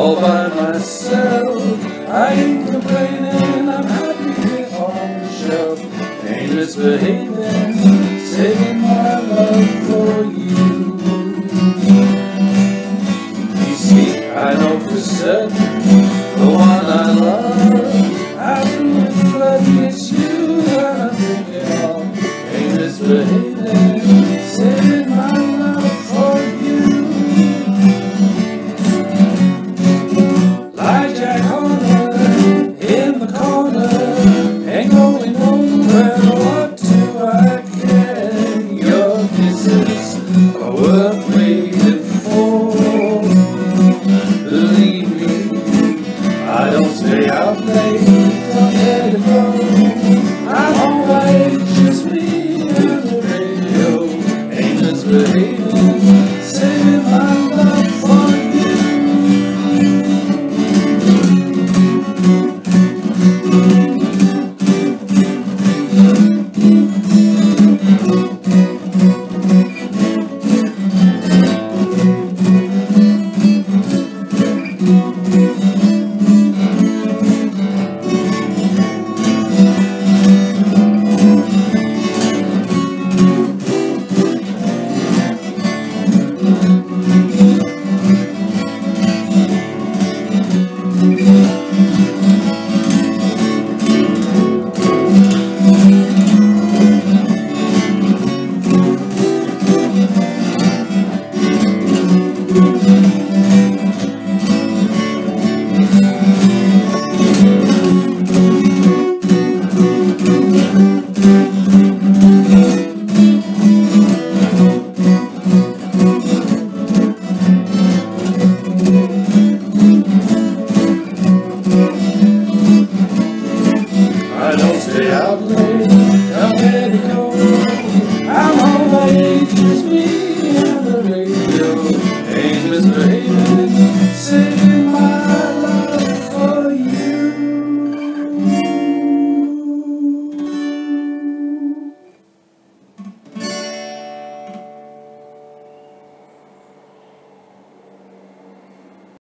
all by myself. I ain't complaining, I'm happy on the shelf. Ain't misbehaving, saving my love for you. You see, I know for certain the one I love, after the flood, it's you that I'm thinking of. Ain't misbehaving, saving my love for you. Like Jack Horner in the corner, ain't going nowhere. What do I care? Your kisses are worth waiting for. Believe me, I don't stay out late, don't let it go. I'm always just me and the radio. Ain't misbehaving, saving my love for you.